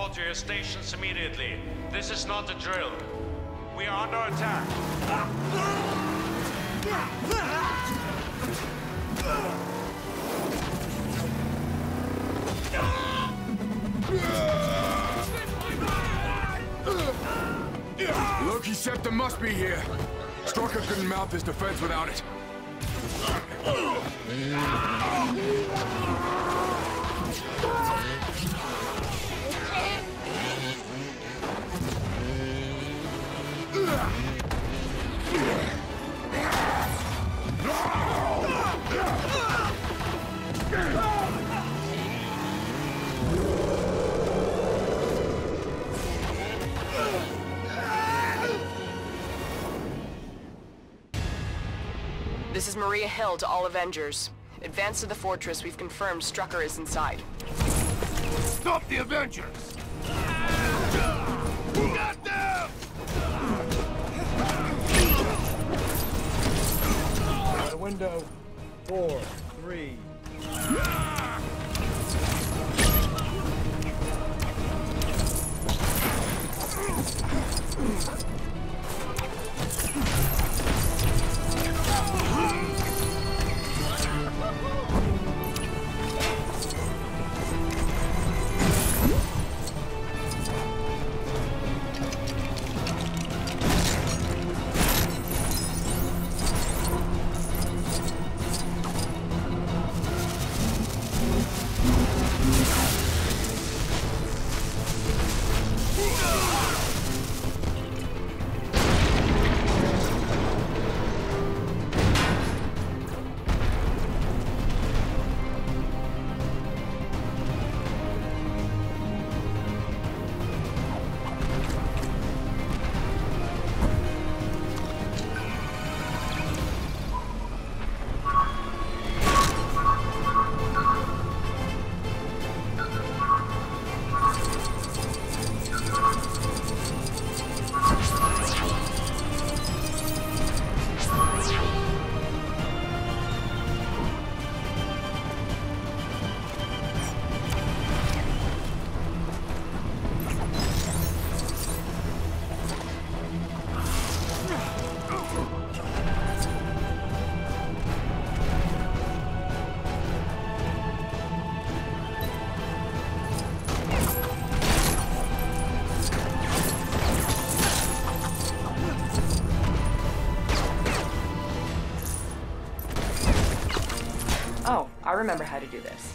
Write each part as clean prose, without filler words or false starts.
fall to your stations immediately. This is not a drill. We are under attack. Loki Septim must be here. Strucker couldn't mount his defense without it. This is Maria Hill to all Avengers. Advance to the fortress. We've confirmed Strucker is inside. Stop the Avengers! Got them! Out window. 4, 3. Oh, I remember how to do this.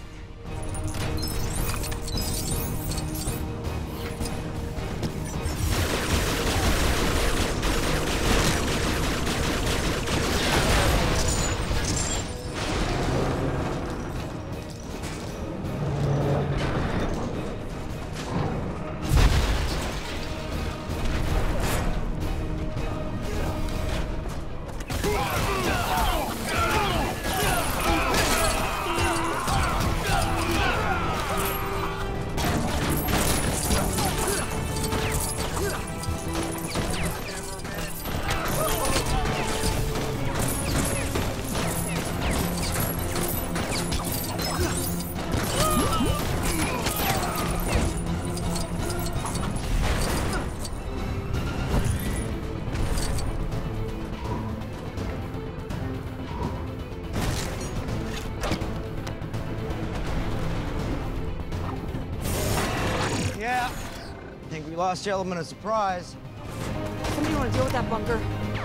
Yeah, I think we lost the element of surprise. Somebody want to deal with that bunker?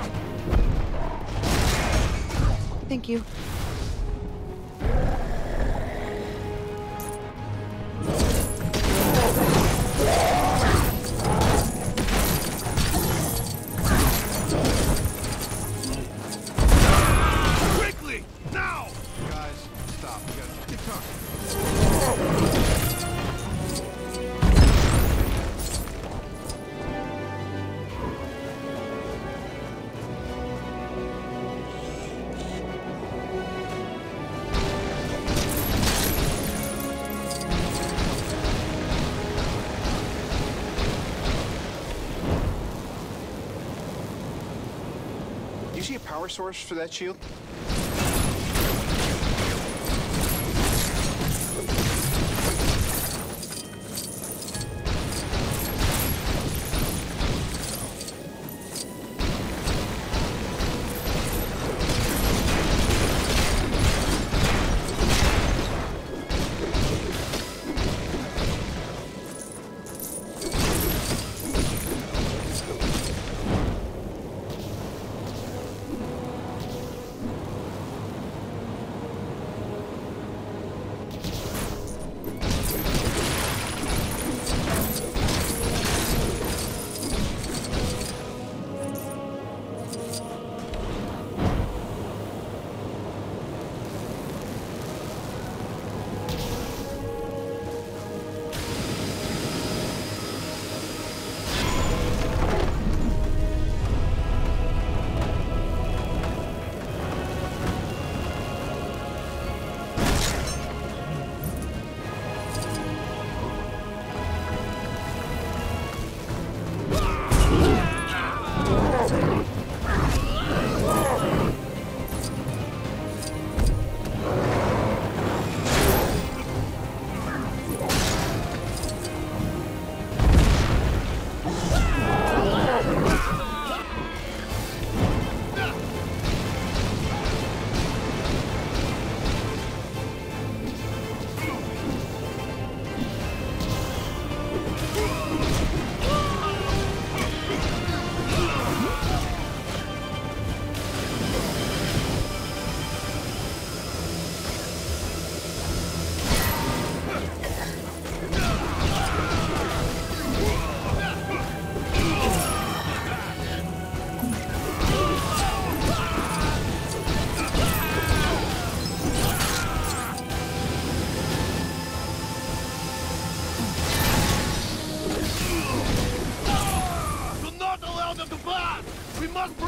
Thank you. Quickly! Now! Guys, stop. We gotta keep talking. Do you see a power source for that shield?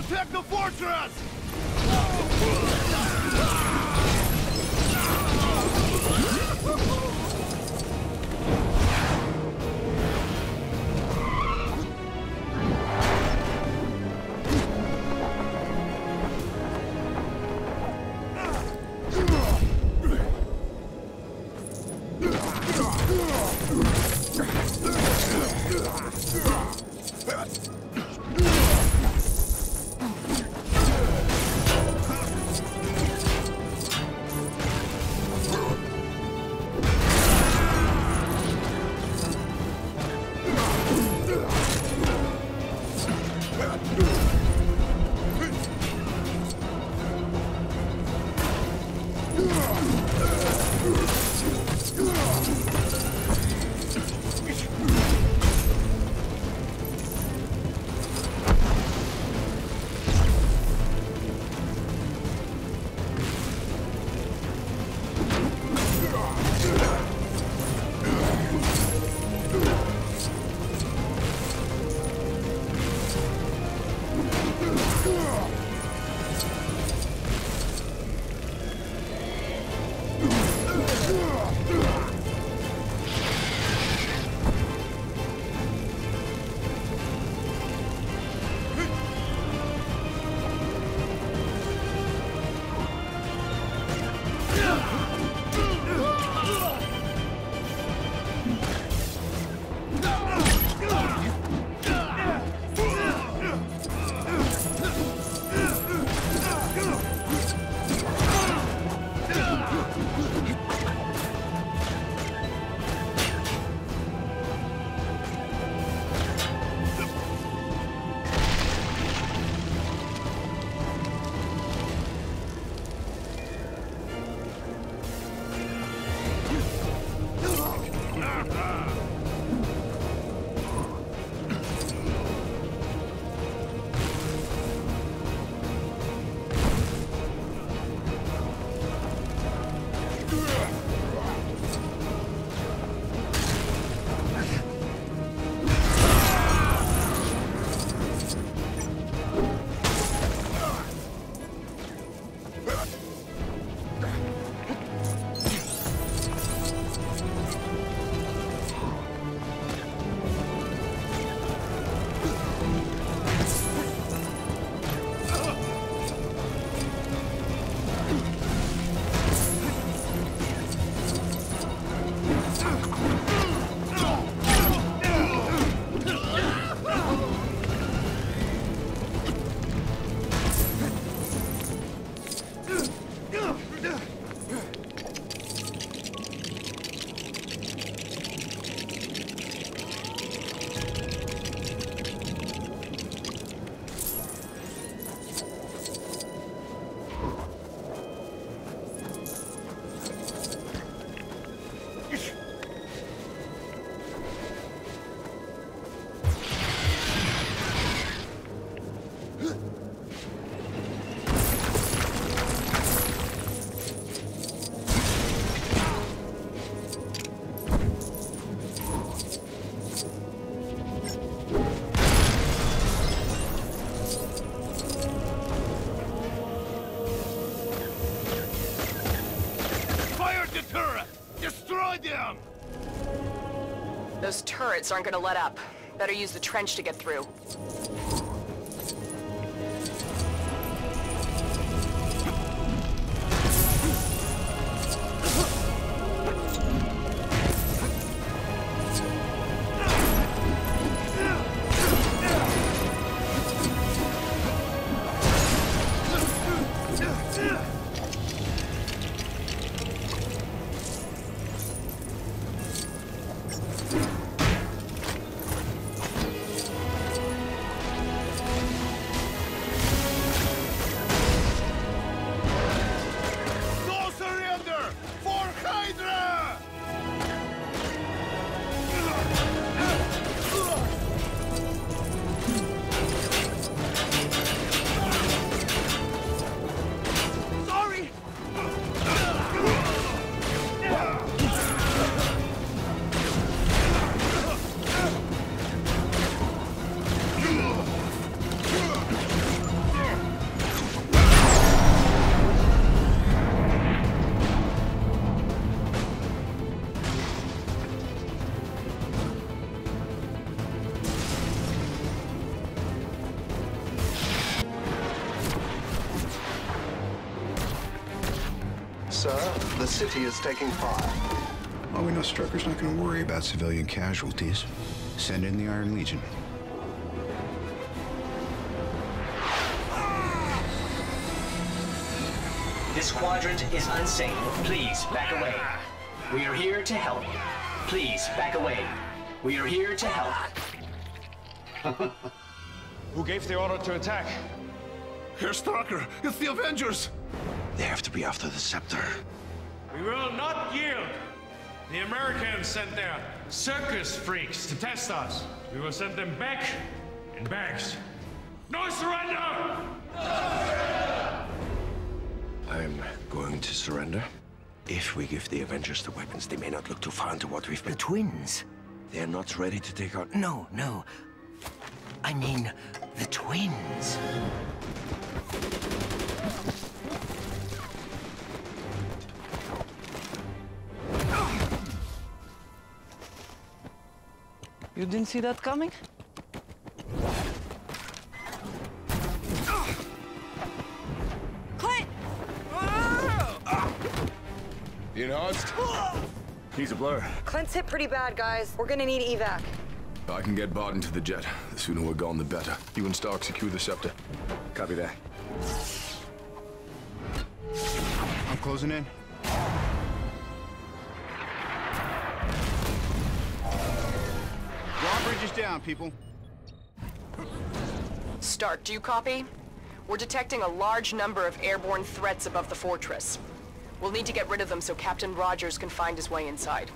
Protect the fortress! Those turrets aren't gonna let up. Better use the trench to get through. sir. The city is taking fire. Well, we know Strucker's not going to worry about civilian casualties. Send in the Iron Legion. This quadrant is unsafe. Please, back away. We are here to help. Please, back away. We are here to help. Who gave the order to attack? Herr Strucker, it's the Avengers! They have to be after the scepter. We will not yield. The Americans sent their circus freaks to test us. We will send them back in bags. No surrender! I'm going to surrender. If we give the Avengers the weapons, they may not look too far into what we've been. The twins. They're not ready to take out... No. I mean, the twins. You didn't see that coming? Clint! You enhanced? He's a blur. Clint's hit pretty bad, guys. We're gonna need evac. I can get Barton to the jet. The sooner we're gone, the better. You and Stark secure the scepter. Copy that. I'm closing in. Drawbridge is down, people. Stark, do you copy? We're detecting a large number of airborne threats above the fortress. We'll need to get rid of them so Captain Rogers can find his way inside.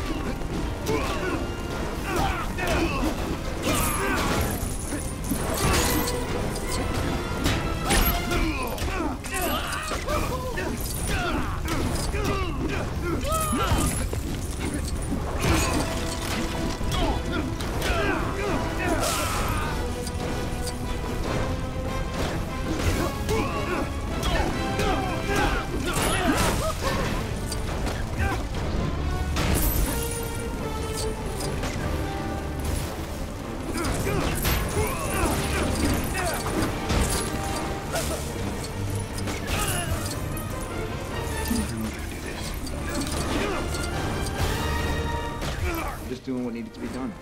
Just doing what needed to be done.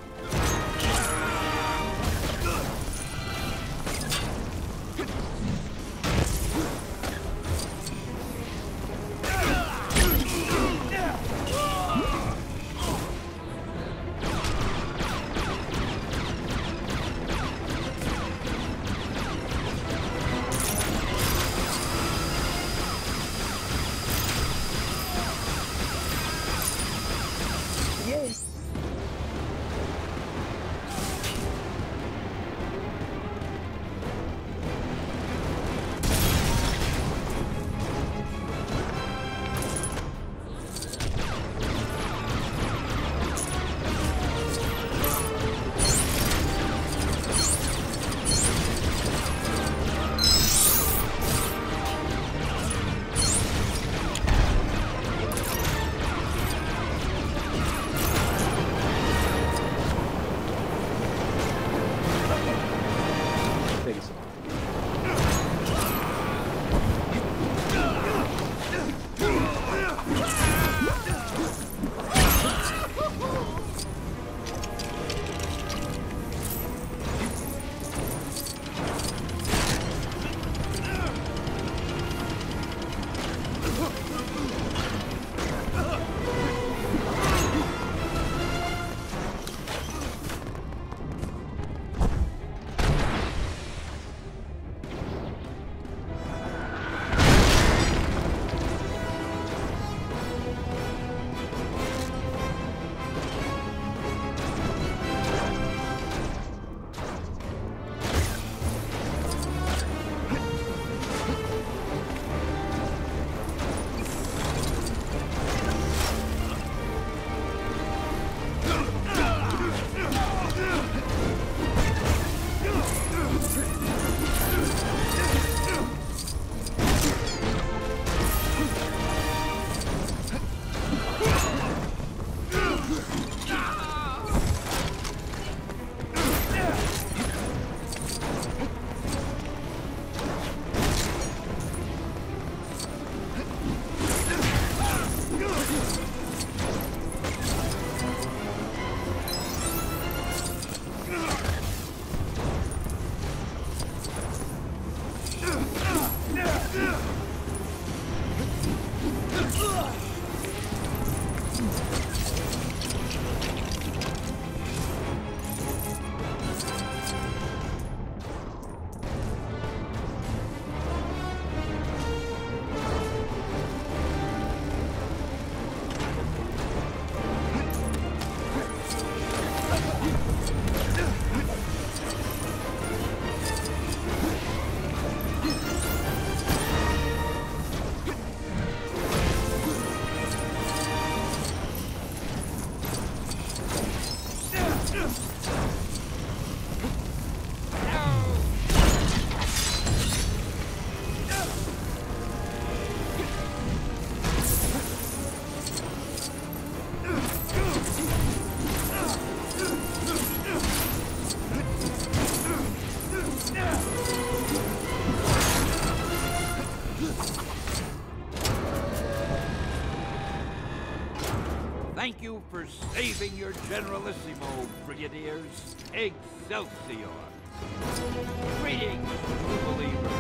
Thank you for saving your Generalissimo, Brigadiers. Excelsior! Greetings, true believers.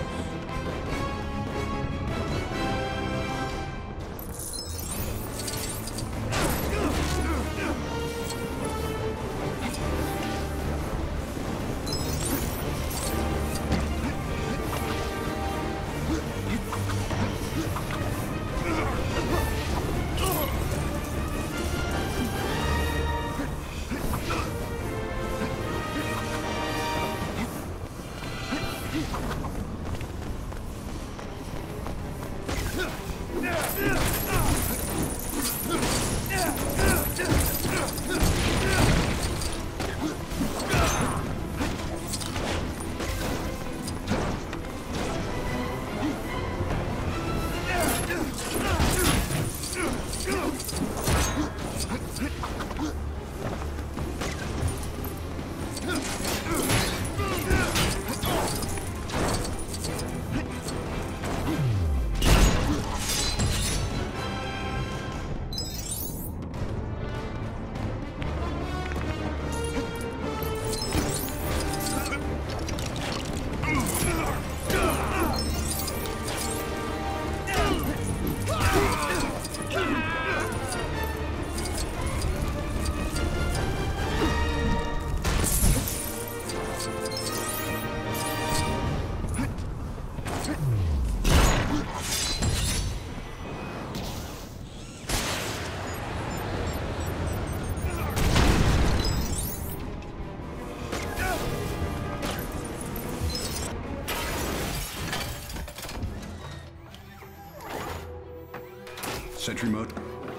Sentry mode.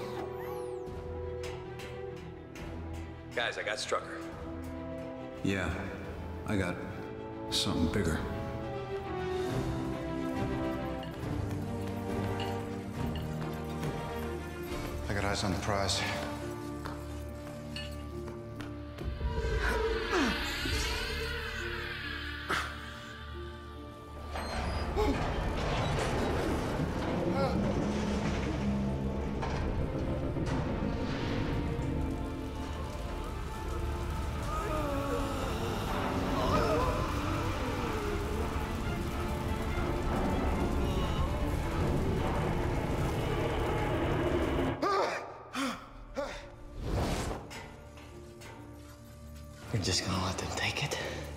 Guys, I got Strucker. Yeah, I got something bigger. I got eyes on the prize. You're just gonna let them take it?